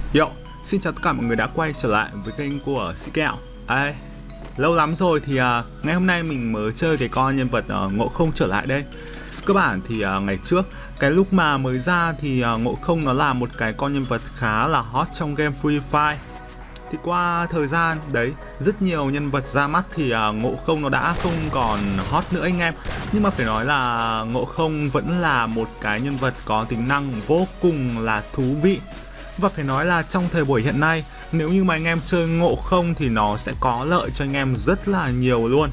Yo, xin chào tất cả mọi người đã quay trở lại với kênh của Sĩ Kẹo. Lâu lắm rồi thì ngày hôm nay mình mới chơi cái con nhân vật Ngộ Không trở lại đây. Cơ bản thì ngày trước, cái lúc mà mới ra thì Ngộ Không nó là một cái con nhân vật khá là hot trong game Free Fire. Thì qua thời gian đấy, rất nhiều nhân vật ra mắt thì Ngộ Không nó đã không còn hot nữa anh em. Nhưng mà phải nói là Ngộ Không vẫn là một cái nhân vật có tính năng vô cùng là thú vị. Và phải nói là trong thời buổi hiện nay, nếu như mà anh em chơi Ngộ Không thì nó sẽ có lợi cho anh em rất là nhiều luôn.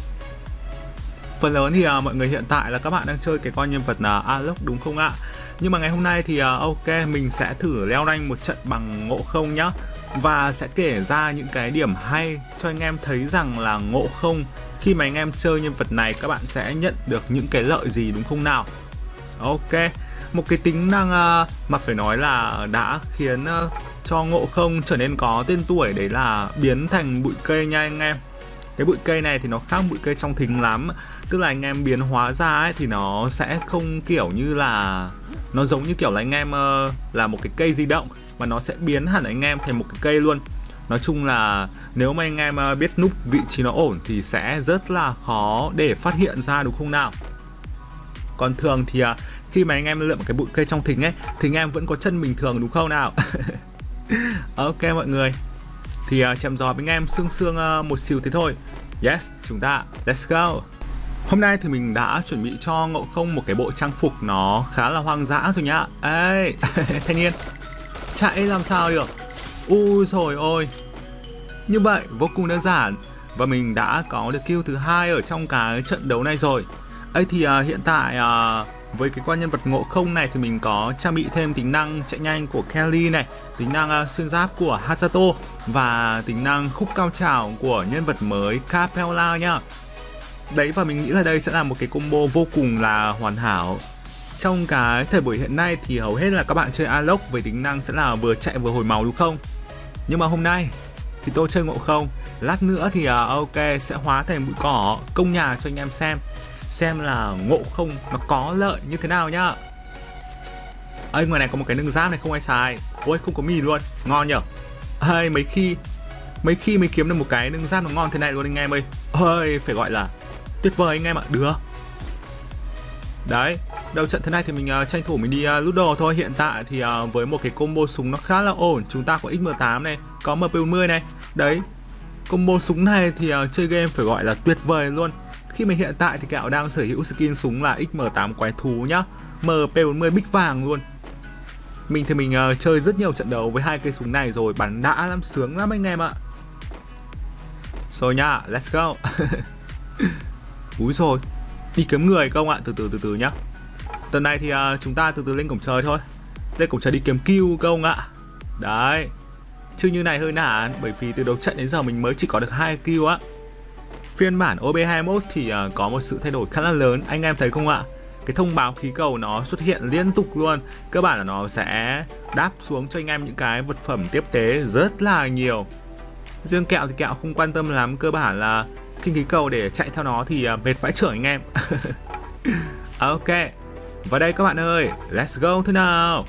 Phần lớn thì mọi người hiện tại là các bạn đang chơi cái con nhân vật là Aloy đúng không ạ? Nhưng mà ngày hôm nay thì ok, mình sẽ thử leo rank một trận bằng Ngộ Không nhá. Và sẽ kể ra những cái điểm hay cho anh em thấy rằng là Ngộ Không, khi mà anh em chơi nhân vật này các bạn sẽ nhận được những cái lợi gì đúng không nào? Ok, một cái tính năng mà phải nói là đã khiến cho Ngộ Không trở nên có tên tuổi, đấy là biến thành bụi cây nha anh em. Cái bụi cây này thì nó khác bụi cây trong thính lắm. Tức là anh em biến hóa ra ấy, thì nó sẽ không kiểu như là, nó giống như kiểu là anh em là một cái cây di động, mà nó sẽ biến hẳn anh em thành một cái cây luôn. Nói chung là nếu mà anh em biết núp vị trí nó ổn thì sẽ rất là khó để phát hiện ra đúng không nào. Còn thường thì khi mà anh em lượm cái bụi cây trong thính ấy thì anh em vẫn có chân bình thường đúng không nào. Ok mọi người, thì chém gió với anh em sương một xíu thế thôi. Yes, chúng ta let's go. Hôm nay thì mình đã chuẩn bị cho Ngộ Không một cái bộ trang phục nó khá là hoang dã rồi nhá. Ê, thanh niên chạy làm sao được. Ui rồi ôi, như vậy vô cùng đơn giản. Và mình đã có được kill thứ 2 ở trong cái trận đấu này rồi. Ấy thì hiện tại với cái con nhân vật Ngộ Không này thì mình có trang bị thêm tính năng chạy nhanh của Kelly này, tính năng xuyên giáp của Hasato và tính năng khúc cao trào của nhân vật mới Capella nhá. Đấy, và mình nghĩ là đây sẽ là một cái combo vô cùng là hoàn hảo. Trong cái thời buổi hiện nay thì hầu hết là các bạn chơi Aloy với tính năng sẽ là vừa chạy vừa hồi máu đúng không? Nhưng mà hôm nay thì tôi chơi Ngộ Không, lát nữa thì ok sẽ hóa thành bụi cỏ công nhà cho anh em xem là Ngộ Không nó có lợi như thế nào nhá. Ơi, ngoài này có một cái nâng giáp này không ai xài. Ôi, không có mì luôn, ngon nhở. Ơi, mấy khi mới kiếm được một cái nâng giáp nó ngon thế này luôn anh em ơi. Ơi, phải gọi là tuyệt vời anh em ạ. Được. Đấy, đầu trận thế này thì mình tranh thủ mình đi lút đồ thôi. Hiện tại thì với một cái combo súng nó khá là ổn. Chúng ta có XM8 này, có MP40 này. Đấy, combo súng này thì chơi game phải gọi là tuyệt vời luôn. Khi mà hiện tại thì Kẹo đang sở hữu skin súng là XM8 quái thú nhá, MP40 bích vàng luôn. Mình thì mình chơi rất nhiều trận đấu với hai cây súng này rồi, bắn đã lắm, sướng lắm anh em ạ. Rồi nha, let's go. Úi rồi, đi kiếm người không ạ, từ từ nhá. Tuần này thì chúng ta từ từ lên cổng trời thôi. Lên cổng trời đi kiếm kill không ạ. Đấy, chứ như này hơi nản, bởi vì từ đầu trận đến giờ mình mới chỉ có được 2 kill á. Phiên bản OB21 thì có một sự thay đổi khá là lớn, anh em thấy không ạ? Cái thông báo khí cầu nó xuất hiện liên tục luôn. Cơ bản là nó sẽ đáp xuống cho anh em những cái vật phẩm tiếp tế rất là nhiều. Riêng Kẹo thì Kẹo không quan tâm lắm, cơ bản là kinh khí cầu để chạy theo nó thì mệt vãi chưởng anh em. Ok, vào đây các bạn ơi, let's go thôi nào.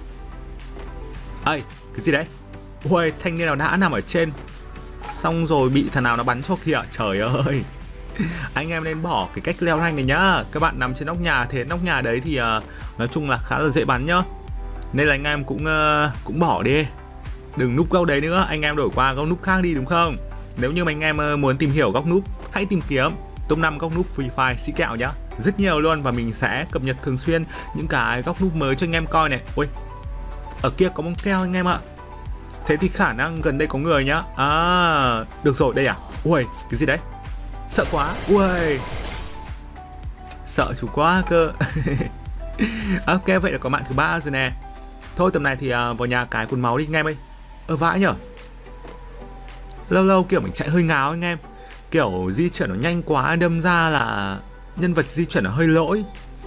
Ây, cái gì đấy? Ui, thanh niên nào đã nằm ở trên, xong rồi bị thằng nào nó bắn cho kìa. Trời ơi. Anh em nên bỏ cái cách leo rank này nhá. Các bạn nằm trên nóc nhà, thế nóc nhà đấy thì nói chung là khá là dễ bắn nhá. Nên là anh em cũng bỏ đi. Đừng núp góc đấy nữa, anh em đổi qua góc núp khác đi đúng không? Nếu như mà anh em muốn tìm hiểu góc núp, hãy tìm kiếm top 5 góc núp Free Fire Sĩ Kẹo nhá. Rất nhiều luôn, và mình sẽ cập nhật thường xuyên những cái góc núp mới cho anh em coi này. Ui, ở kia có bóng keo anh em ạ. Thế thì khả năng gần đây có người nhá. À, được rồi, đây à? Ui, cái gì đấy? Sợ quá. Ui, sợ chú quá cơ. Ok, vậy là có bạn thứ 3 rồi nè. Thôi tầm này thì vào nhà cái quần máu đi anh em ơi. Vãi nhở. Lâu lâu kiểu mình chạy hơi ngáo anh em, kiểu di chuyển nó nhanh quá, đâm ra là nhân vật di chuyển nó hơi lỗi.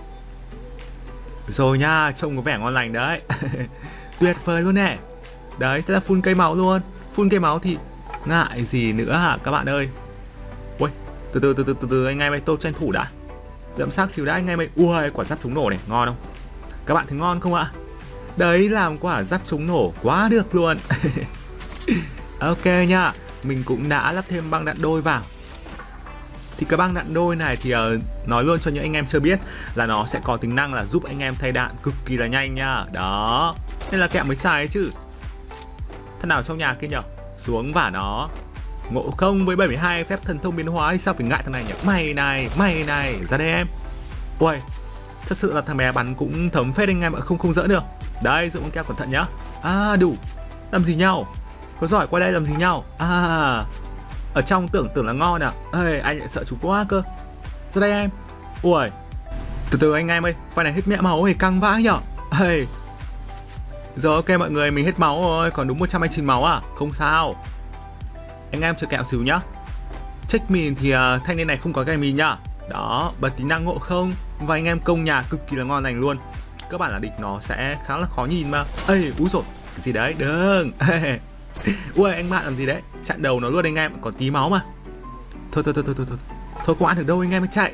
Rồi nha, trông có vẻ ngon lành đấy. Tuyệt vời luôn nè. Đấy, thế là full cây máu luôn. Full cây máu thì ngại gì nữa hả các bạn ơi. Ui, từ anh em ơi, tôi tranh thủ đã. Đậm xác xíu đã anh em ơi. Ui, quả giáp trúng nổ này, ngon không? Các bạn thấy ngon không ạ? Đấy, làm quả giáp chống nổ quá được luôn. Ok nha, mình cũng đã lắp thêm băng đạn đôi vào. Thì cái băng đạn đôi này thì nói luôn cho những anh em chưa biết là nó sẽ có tính năng là giúp anh em thay đạn cực kỳ là nhanh nha. Đó, nên là kẹo mới xài ấy chứ. Thằng nào trong nhà kia nhở? Xuống vả nó. Ngộ không với 72 phép thần thông biến hóa thì sao phải ngại thằng này nhỉ? Mày này, ra đây em. Ui, thật sự là thằng bé bắn cũng thấm phết anh em ạ, không giỡn được. Đây, dụng con keo cẩn thận nhá. À, đủ. Làm gì nhau? Có giỏi qua đây làm gì nhau? À, ở trong tưởng là ngon à? Ê, anh lại sợ chú quá cơ. Ra đây em. Ui, từ từ anh em ơi, pha này hết mẹ máu thì căng vãi nhở. Ê, rồi ok mọi người, mình hết máu rồi, còn đúng 129 máu à? Không sao. Anh em chờ kẹo xíu nhá. Check mìn thì thanh niên này không có cái mìn nhá. Đó, bật tính năng ngộ không. Và anh em công nhà cực kỳ là ngon lành luôn. Các bạn là địch nó sẽ khá là khó nhìn mà. Ê, úi dồi, cái gì đấy, đừng. Ui, anh bạn làm gì đấy? Chặn đầu nó luôn anh em, còn tí máu mà. Thôi có ăn được đâu anh em, chạy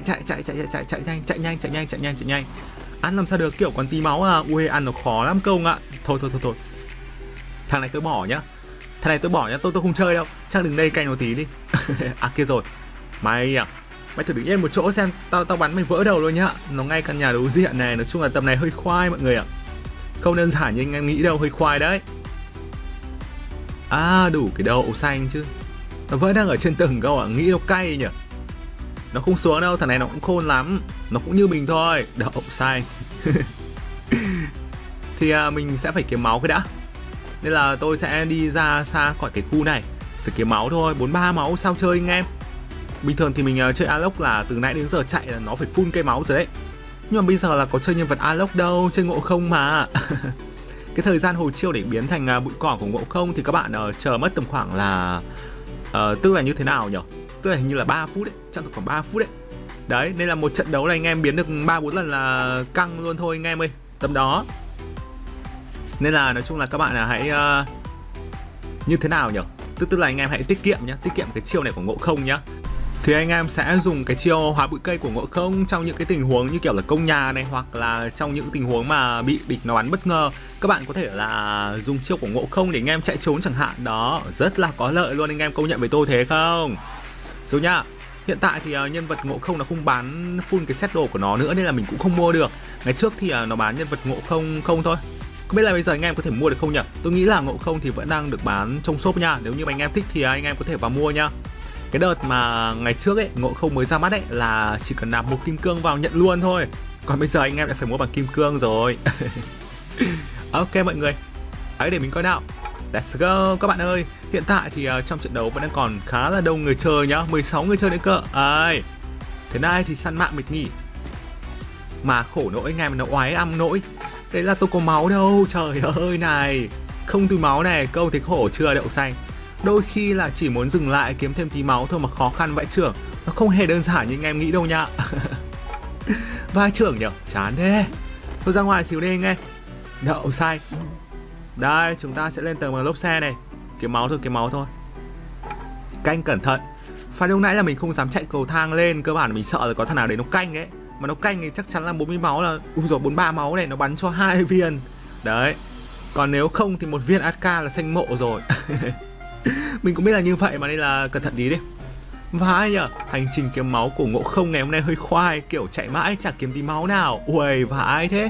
nhanh. Ăn làm sao được, kiểu còn tí máu à. Ui, ăn nó khó lắm công ạ. Thôi. Thằng này tôi bỏ nhá. Tôi không chơi đâu. Chắc đừng đây canh một tí đi. À kia rồi. Mày thử đứng yên một chỗ xem, tao bắn mày vỡ đầu luôn nhá. Nó ngay căn nhà đối diện này, nói chung là tầm này hơi khoai mọi người ạ. Không đơn giản như anh em nghĩ đâu, hơi khoai đấy. À, đủ cái đậu xanh chứ. Nó vẫn đang ở trên tầng câu ạ, nghĩ nó cay nhỉ. Nó không xuống đâu, thằng này nó cũng khôn lắm. Nó cũng như mình thôi, đậu xanh. Thì mình sẽ phải kiếm máu cái đã. Nên là tôi sẽ đi ra xa khỏi cái khu này. Phải kiếm máu thôi, 43 máu sao chơi anh em. Bình thường thì mình chơi Aloc là từ nãy đến giờ chạy là nó phải full cây máu rồi đấy. Nhưng mà bây giờ là có chơi nhân vật Aloc đâu, chơi ngộ không mà. Cái thời gian hồi chiêu để biến thành bụi cỏ của ngộ không thì các bạn chờ mất tầm khoảng là tức là như thế nào nhỉ? Tức là hình như là 3 phút đấy, chắc là khoảng 3 phút đấy. Đấy, nên là một trận đấu này anh em biến được 3-4 lần là căng luôn thôi anh em ơi. Tầm đó. Nên là nói chung là các bạn là hãy như thế nào nhỉ? Tức là anh em hãy tiết kiệm nhá, tiết kiệm cái chiêu này của ngộ không nhá. Thì anh em sẽ dùng cái chiêu hóa bụi cây của ngộ không trong những cái tình huống như kiểu là công nhà này, hoặc là trong những tình huống mà bị địch nó bắn bất ngờ. Các bạn có thể là dùng chiêu của ngộ không để anh em chạy trốn chẳng hạn. Đó, rất là có lợi luôn, anh em công nhận với tôi thế không? Rồi nhá. Hiện tại thì nhân vật ngộ không nó không bán full cái set đồ của nó nữa nên là mình cũng không mua được. Ngày trước thì nó bán nhân vật ngộ không thôi. Không biết là bây giờ anh em có thể mua được không nhỉ? Tôi nghĩ là ngộ không thì vẫn đang được bán trong shop nha. Nếu như mà anh em thích thì anh em có thể vào mua nha. Cái đợt mà ngày trước ấy, ngộ không mới ra mắt ấy là chỉ cần nạp 1 kim cương vào nhận luôn thôi. Còn bây giờ anh em lại phải mua bằng kim cương rồi. Ok mọi người, hãy để mình coi nào. Let's go các bạn ơi. Hiện tại thì trong trận đấu vẫn đang còn khá là đông người chơi nhá, 16 người chơi đấy cơ. Thế này thì săn mạng mệt nghỉ. Mà khổ nỗi anh em, nó oái âm nỗi. Đấy là tôi có máu đâu, trời ơi này. Không túi máu này, câu thấy khổ chưa đậu xanh. Đôi khi là chỉ muốn dừng lại kiếm thêm tí máu thôi mà khó khăn vãi trưởng. Nó không hề đơn giản như anh em nghĩ đâu nha. Vai trưởng nhở, chán thế. Thôi ra ngoài xíu đi anh em. Đậu xanh. Đây, chúng ta sẽ lên tầng bằng lốp xe này. Kiếm máu thôi. Canh cẩn thận. Phải lúc nãy là mình không dám chạy cầu thang lên. Cơ bản là mình sợ là có thằng nào đấy nó canh ấy. Mà nó canh thì chắc chắn là 40 máu là rồi 43 máu này nó bắn cho 2 viên. Đấy. Còn nếu không thì 1 viên AK là xanh mộ rồi. Mình cũng biết là như vậy mà nên là cẩn thận tí đi. Vãi nhở, hành trình kiếm máu của ngộ không ngày hôm nay hơi khoai. Kiểu chạy mãi chả kiếm tí máu nào. Ui vãi thế.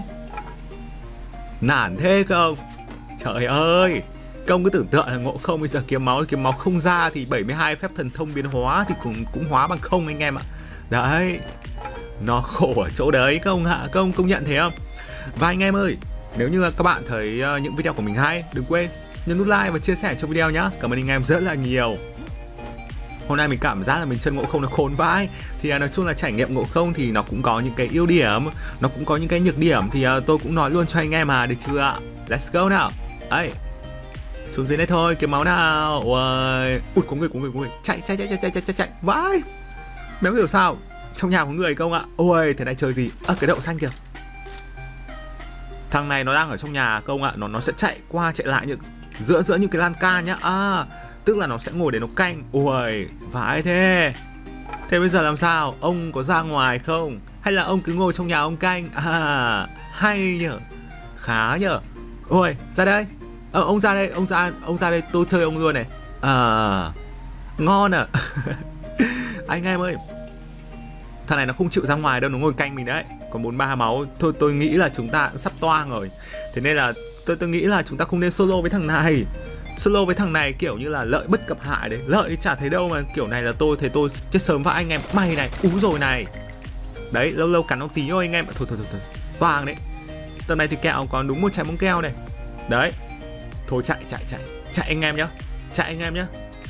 Nản thế không? Trời ơi. Công cứ tưởng tượng là ngộ không bây giờ kiếm máu không ra thì 72 phép thần thông biến hóa thì cũng hóa bằng không anh em ạ. Đấy. Nó khổ ở chỗ đấy không hạ, công nhận thế không? Và anh em ơi, nếu như các bạn thấy những video của mình hay, đừng quên nhấn nút like và chia sẻ cho video nhá. Cảm ơn anh em rất là nhiều. Hôm nay mình cảm giác là mình chơi ngộ không nó khốn vãi. Thì nói chung là trải nghiệm ngộ không thì nó cũng có những cái ưu điểm, nó cũng có những cái nhược điểm. Thì tôi cũng nói luôn cho anh em mà, được chưa ạ? Let's go nào. Ấy, xuống dưới đây thôi, kiếm máu nào. Ui, có người. Chạy. Vãi. Méo hiểu sao? Trong nhà có người không ạ? Ôi, thế này chơi gì? Cái đậu xanh kìa. Thằng này nó đang ở trong nhà không ạ? Nó sẽ chạy qua chạy lại giữa những cái lan can nhá. Tức là nó sẽ ngồi để nó canh. Ui, vãi thế. Thế bây giờ làm sao? Ông có ra ngoài không? Hay là ông cứ ngồi trong nhà ông canh? Hay nhở. Khá nhở. Ôi ra đây. Ông ra đây, ông ra đây, tôi chơi ông luôn này. Ngon à. Anh em ơi, thằng này nó không chịu ra ngoài đâu, nó ngồi canh mình đấy. Còn 43 máu. Thôi tôi nghĩ là chúng ta sắp toang rồi. Thế nên là tôi nghĩ là chúng ta không nên solo với thằng này. Solo với thằng này kiểu như là lợi bất cập hại đấy. Lợi chả thấy đâu mà kiểu này là tôi thấy tôi chết sớm và anh em. Mày này, rồi này. Đấy, lâu lâu cắn ông tí thôi anh em. Thôi. Toang đấy. Tầm này thì kẹo còn đúng một trái bóng keo này. Đấy. Thôi chạy anh em nhá. Chạy anh em nhá.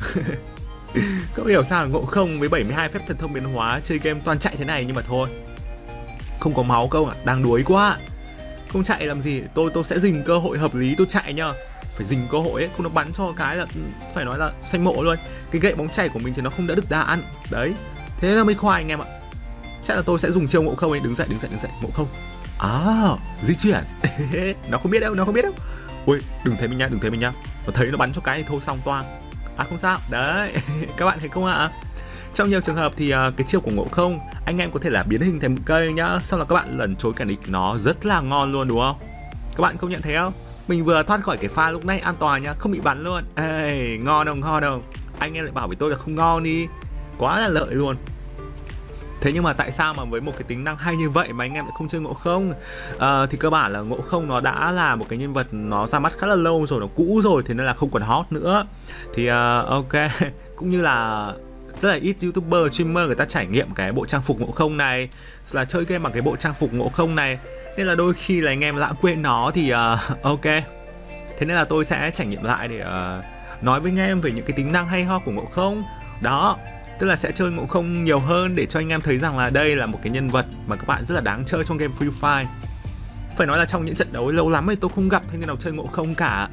Không hiểu sao Ngộ Không với 72 phép thần thông biến hóa chơi game toàn chạy thế này, nhưng mà thôi. Không có máu câu ạ, đang đuối quá. Không chạy làm gì, tôi sẽ dình cơ hội hợp lý tôi chạy nhá. Phải dình cơ hội ấy, không nó bắn cho cái là phải nói là xanh mộ luôn. Cái gậy bóng chảy của mình thì nó không đã được đạn. Đấy, thế là mới khoai anh em ạ. Chắc là tôi sẽ dùng chiêu Ngộ Không ấy, đứng dậy Ngộ Không. Di chuyển. Nó không biết đâu. Ui, đừng thấy mình nhá. Nó thấy nó bắn cho cái thì thôi xong toang. Không sao, đấy. Các bạn thấy không ạ? Trong nhiều trường hợp thì cái chiêu của Ngộ Không anh em có thể là biến hình thành một cây nhá, xong là các bạn lẩn trốn kẻ địch, nó rất là ngon luôn đúng không? Các bạn công nhận thấy không? Mình vừa thoát khỏi cái pha lúc nãy an toàn nhá, không bị bắn luôn. Ê, ngon không? Anh em lại bảo với tôi là không ngon đi. Quá là lợi luôn. Thế nhưng mà tại sao mà với một cái tính năng hay như vậy mà anh em lại không chơi Ngộ Không? Thì cơ bản là Ngộ Không nó đã là một cái nhân vật nó ra mắt khá là lâu rồi, nó cũ rồi, thế nên là không còn hot nữa. Thì ok, cũng như là rất là ít youtuber, streamer người ta trải nghiệm cái bộ trang phục Ngộ Không này, là chơi game bằng cái bộ trang phục Ngộ Không này, nên là đôi khi là anh em lãng quên nó thì ok. Thế nên là tôi sẽ trải nghiệm lại để nói với anh em về những cái tính năng hay ho của Ngộ Không. Đó, tức là sẽ chơi Ngộ Không nhiều hơn để cho anh em thấy rằng là đây là một cái nhân vật mà các bạn rất là đáng chơi trong game Free Fire. Phải nói là trong những trận đấu lâu lắm thì tôi không gặp thanh niên nào chơi Ngộ Không cả.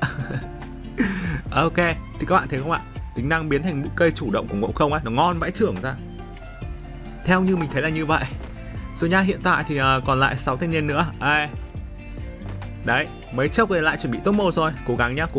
Ok, thì các bạn thấy không ạ? Tính năng biến thành cây chủ động của Ngộ Không á, nó ngon vãi chưởng ra. Theo như mình thấy là như vậy. Rồi nha, hiện tại thì còn lại 6 thanh niên nữa. Đấy, mấy chốc rồi lại chuẩn bị top 1 rồi. Cố gắng nhá.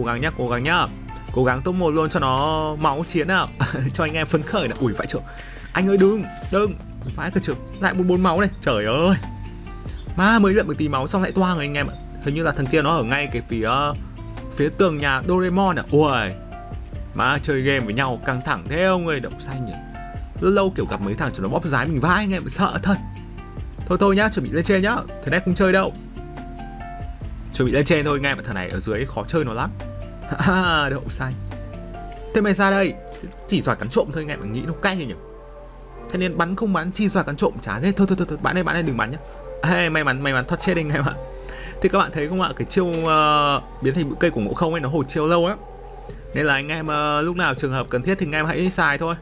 Cố gắng top 1 luôn cho nó máu chiến nào. Cho anh em phấn khởi nào. Ui vãi chưởng. Anh ơi đừng. Phải cơ chứ. Lại 44 máu này. Trời ơi. Má mới lượm một tí máu xong lại toang rồi anh em ạ. Hình như là thằng kia nó ở ngay cái phía tường nhà Doraemon à. Ui. Má chơi game với nhau căng thẳng thế ông ơi, đậu xanh nhỉ. Lâu kiểu gặp mấy thằng cho nó bóp giái mình vãi anh em, sợ thật. Thôi nhá, chuẩn bị lên trên nhá. Thế này không chơi đâu. Chuẩn bị lên trên thôi, nghe mà thằng này ở dưới khó chơi nó lắm. Đậu xanh. Thế mày ra đây, chỉ giỏi cắn trộm thôi, nghe mà nghĩ nó cay nhỉ. Thế nên bắn không bắn, chỉ giỏi cắn trộm chả thế. Thôi, bạn này đừng bắn nhá. May mắn thoát chết anh em ạ. Thì các bạn thấy không ạ, cái chiêu biến thành bụi cây của Ngộ Không ấy nó hồi chiêu lâu á. Nên là anh em lúc nào trường hợp cần thiết thì anh em hãy xài thôi.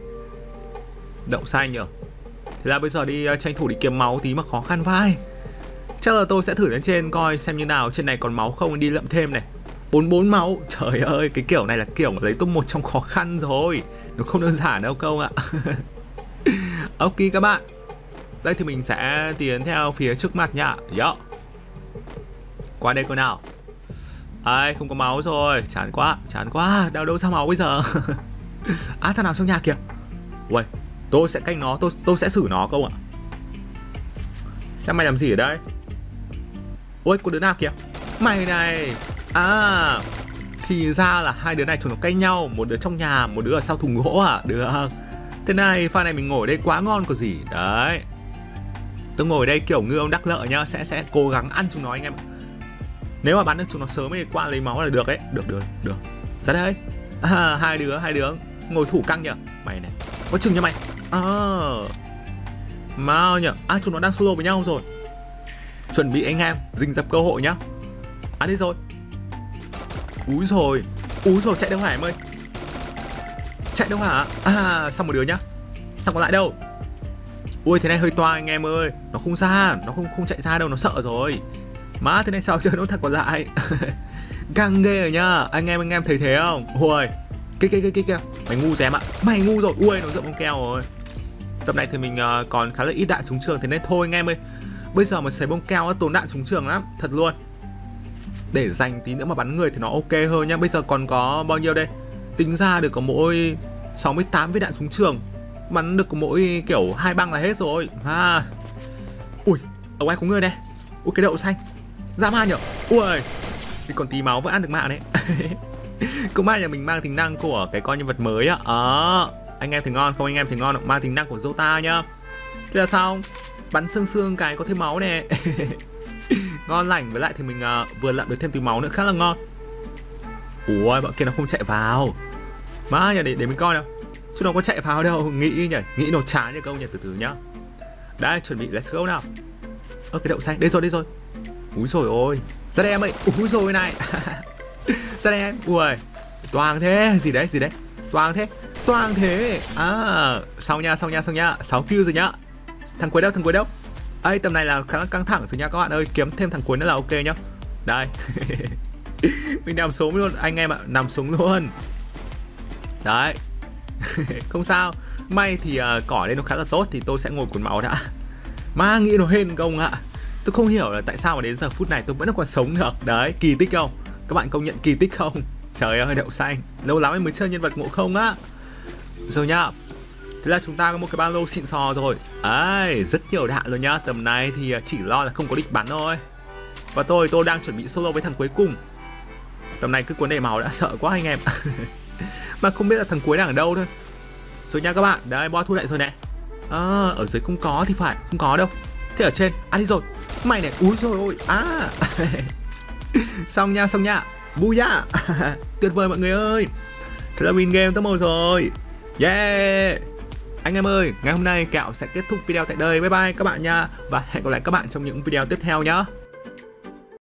Đậu xanh nhỉ. Thế là bây giờ đi tranh thủ đi kiếm máu tí mà khó khăn vai. Chắc là tôi sẽ thử lên trên coi xem như nào. Trên này còn máu không, đi lượm thêm này. 44 máu. Trời ơi, cái kiểu này là kiểu lấy top 1 trong khó khăn rồi. Nó không đơn giản đâu câu ạ. Ok các bạn. Đây thì mình sẽ tiến theo phía trước mặt nhá. Qua đây coi nào. Không có máu rồi. Chán quá. Đâu ra máu bây giờ. Thằng nào trong nhà kìa. Uầy, tôi sẽ canh nó. Tôi sẽ xử nó câu ạ. Xem mày làm gì ở đây. Ôi, có đứa nào kìa. Mày này. Thì ra là hai đứa này chúng nó canh nhau. Một đứa trong nhà, một đứa ở sau thùng gỗ à. Được. Thế này, pha này mình ngồi đây quá ngon có gì. Đấy. Tôi ngồi đây kiểu ngư ông đắc lợi nhá. Sẽ cố gắng ăn chúng nó anh em. Nếu mà bắn được chúng nó sớm thì qua lấy máu là được ấy. Được. Ra đây. Hai đứa ngồi thủ căng nhỉ. Mày này, có chừng cho mày. Mau nhỉ. Chúng nó đang solo với nhau rồi. Chuẩn bị anh em, rình rập cơ hội nhá. Đi rồi. Úi rồi, chạy đâu hả em ơi. Chạy đâu hả? Xong một đứa nhá. Thằng còn lại đâu? Ui, thế này hơi toang anh em ơi. Nó không ra, nó không chạy ra đâu, nó sợ rồi. Má, thế này sao chơi nó thật còn lại. Căng ghê rồi nhá. Anh em thấy thế không? Ui, kia. Mày ngu rồi em ạ. Mày ngu rồi. Ui, nó rộng con keo rồi. Tập này thì mình còn khá là ít đạn súng trường, thế nên thôi anh em ơi. Bây giờ mà xấy bông keo nó tốn đạn súng trường lắm, thật luôn. Để dành tí nữa mà bắn người thì nó ok hơn nhá. Bây giờ còn có bao nhiêu đây? Tính ra được có mỗi 68 viên đạn súng trường. Bắn được có mỗi kiểu 2 băng là hết rồi. Ui, ở ngoài có người này. Ui, cái đậu xanh. Dã man nhở. Ui, thì còn tí máu vẫn ăn được mạng đấy. Cũng may là mình mang tính năng của cái con nhân vật mới á. Anh em thấy ngon không? Anh em thấy ngon không? Mang tính năng của Dota nhá. Thế là xong, bắn xương cái có thêm máu nè. Ngon lành, với lại thì mình vừa lặm được thêm tí máu nữa, khá là ngon. Ủa, bọn kia nó không chạy vào. Má nhỉ, để mình coi nào. Chứ nó có chạy vào đâu, nghĩ nhỉ, nghĩ nó chán nhỉ câu nhỉ, từ từ nhá. Đấy, chuẩn bị, let's go nào. Cái đậu xanh, đây rồi. Úi rồi ôi, ra đây em ơi, úi rồi này. Ra đây em, ui, toang thế, gì đấy, toang thế. Xong nha, 6 kill rồi nhá. Thằng cuối đâu? Ây, tầm này là khá là căng thẳng rồi nha các bạn ơi, kiếm thêm thằng cuối nữa là ok nhá. Đây. Mình nằm xuống luôn, anh em ạ, nằm xuống luôn. Đấy. Không sao, may thì cỏ lên nó khá là tốt thì tôi sẽ ngồi cuốn máu đã. Má nghĩ nó hên không ạ. Tôi không hiểu là tại sao mà đến giờ phút này tôi vẫn còn sống được. Đấy, kỳ tích không? Các bạn công nhận kỳ tích không? Trời ơi, đậu xanh, lâu lắm em mới chơi nhân vật ngộ không á. Rồi nhá. Thế là chúng ta có một cái ba lô xịn sò rồi. Ấy, rất nhiều đạn luôn nhá. Tầm này thì chỉ lo là không có địch bắn thôi. Và tôi đang chuẩn bị solo với thằng cuối cùng. Tầm này cứ cuốn đầy máu đã sợ quá anh em. Mà không biết là thằng cuối đang ở đâu thôi. Rồi nha các bạn, đấy, bo thu lại rồi nè. Ở dưới không có thì phải, không có đâu. Thế ở trên, đi rồi. Mày này, úi rồi ôi. Xong nha. Booyah. Tuyệt vời mọi người ơi. Thế là win game top 1 rồi. Yeah. Anh em ơi, ngày hôm nay Kẹo sẽ kết thúc video tại đây. Bye bye các bạn nha. Và hẹn gặp lại các bạn trong những video tiếp theo nhá.